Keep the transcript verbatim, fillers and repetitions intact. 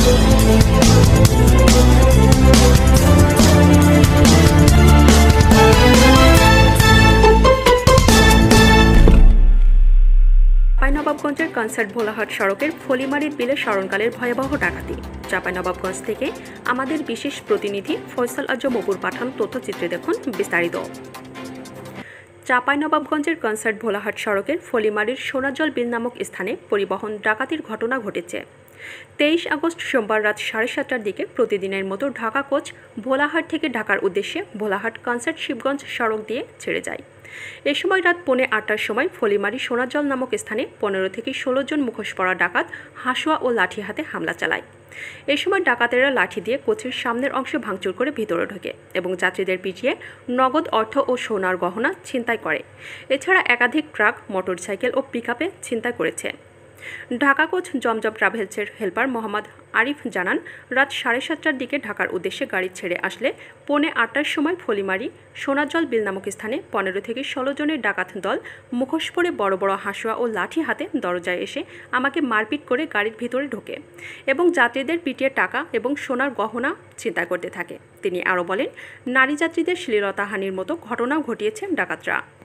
চাঁপাইনবাবগঞ্জের কনসার্ট ভোলাহাট সড়কের ফলিমারির বিলে স্মরণকালের ভয়াবহ ডাকাতি। চাঁপাইনবাবগঞ্জ থেকে আমাদের বিশেষ প্রতিনিধি ফয়সাল আজম অপুর পাঠান তথ্যচিত্রে দেখুন বিস্তারিত। চাঁপাইনবাবগঞ্জের কনসার্ট ভোলাহাট সড়কের ফলিমারির সোনাজল বিল নামক স্থানে পরিবহন ডাকাতির ঘটনা ঘটেছে। তেইশ আগস্ট সোমবার রাত সাড়ে সাতটার দিকে প্রতিদিনের মতো ঢাকা কোচ ভোলাহাট থেকে ঢাকার উদ্দেশ্যে ভোলাহাট কনসার্ট শিবগঞ্জ সড়ক দিয়ে ছেড়ে যায়। এ সময় রাত পৌনে আটটার সময় ফলিমারি সোনাজল নামক স্থানে পনেরো থেকে ষোলো জন মুখোশ পরা ডাকাত হাসুয়া ও লাঠি হাতে হামলা চালায়। এ সময় ডাকাতেরা লাঠি দিয়ে কোচের সামনের অংশে ভাঙচুর করে ভিতরে ঢোকে এবং যাত্রীদের পিটিয়ে নগদ অর্থ ও সোনার গহনা ছিনতাই করে। এছাড়া একাধিক ট্রাক, মোটরসাইকেল ও পিকআপে ছিনতাই করেছে। ঢাকা কোচ জমজম ট্রাভেলসের হেল্পার মোহাম্মদ আরিফ জানান, রাত সাড়ে সাতটার দিকে ঢাকার উদ্দেশ্যে গাড়ি ছেড়ে আসলে পৌনে আটটার সময় ফলিমারি সোনাজল বিল নামক স্থানে পনেরো থেকে ষোলো জনের ডাকাত দল মুখোশ পরে বড় বড় হাসুয়া ও লাঠি হাতে দরজায় এসে আমাকে মারপিট করে গাড়ির ভিতরে ঢোকে এবং যাত্রীদের পিটিয়ে টাকা এবং সোনার গহনা ছিনতাই করতে থাকে। তিনি আরও বলেন, নারী যাত্রীদের শ্লীলতাহানির মতো ঘটনাও ঘটিয়েছে ডাকাতরা।